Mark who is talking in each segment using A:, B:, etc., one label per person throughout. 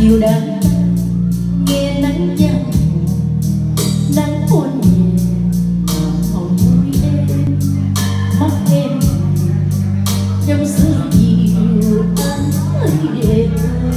A: chiều đang nghe nắng vàng nắng hôn nhẹ hồng môi em mắt em trong sương chiều anh hơi đẹp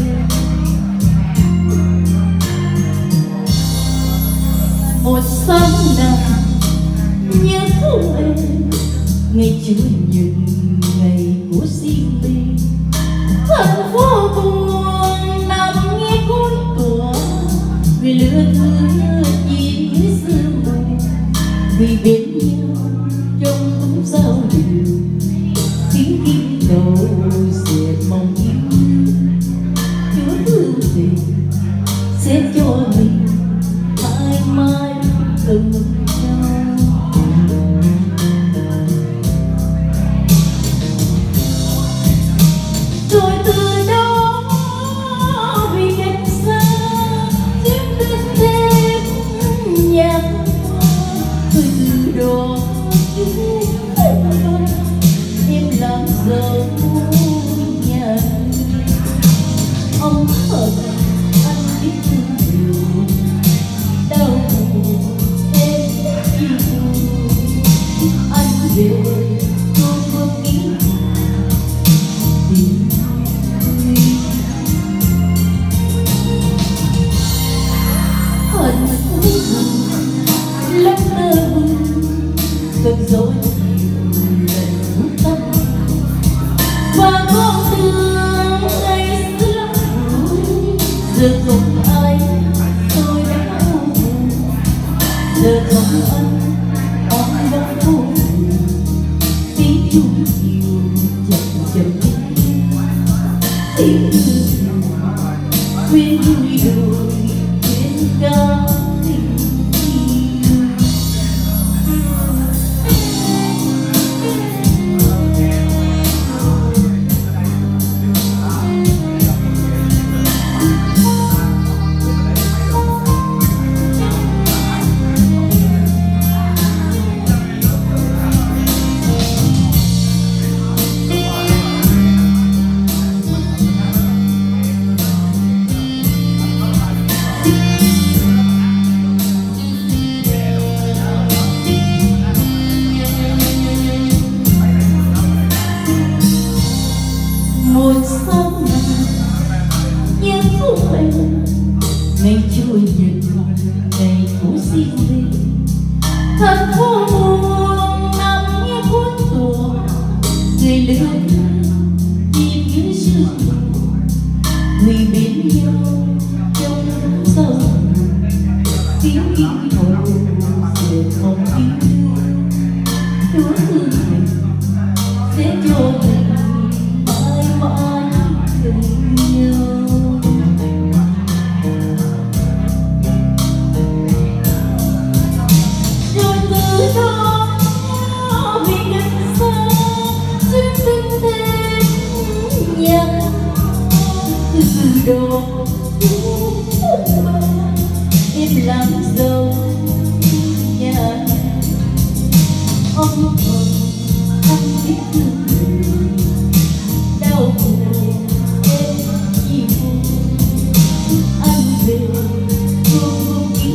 A: một sáng nào nhớ thương em ngày chưa những ngày của riêng mình thành phố buồn nằm nghe cối của vì lửa thưa chìm dưới sương mù vì bên nhau trong cũng sao điều tiếng kim đầu dệt mong yêu chúa thương tình sẽ cho mình mãi mãi từng rồi từ đó vì cách xa tiếng bên thêm nhạc rồi từ đó em làm dấu nhà ông hận anh biết thương nhiều đau buồn em chịu anh về tôi không nghĩ lắm mơ cơn gió nhiều lần tâm và con thương ngày xưa lắm giờ không ai tôi đã buồn giờ không anh vẫn buồn tiếng chung chiều chậm chậm tiếng quên vui đôi quên ca một sáng nào nhớ thương em ngày trôi nhật ngày của riêng mình thành phố buồn nằm nghe cuốn tùa người lửa chìm dưới sương người bên nhau trong sâu tiếng kim hồn dệt hồng yêu chúa thương mình sẽ cho mình mãi mãi cùng nhau rồi từ đó vì cách xa duyên tình thêm nhạc từ đó em làm dâu nhà ông hận anh biết thương đau buồn em chịu anh về không nghĩ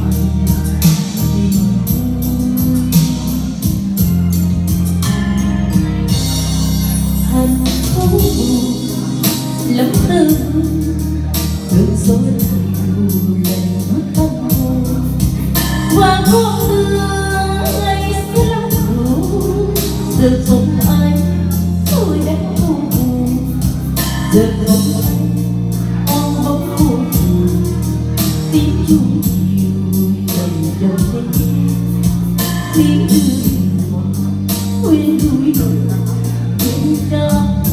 A: thành phố buồn lắm tư cơn gió nhiều lần mất tâm hồn và con thương ngày xưa lắm buồn giờ không ai tôi đã buồn giờ không anh bóng buồn tiếng chung chiều dần dần lên tiếng thương quên đuổi đời quên ca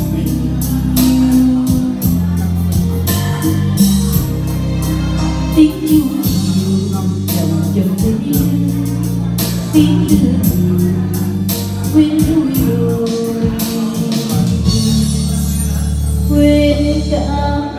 A: tiếng chung chiều dần dần lên tiếng thương quên đuổi đời quên cả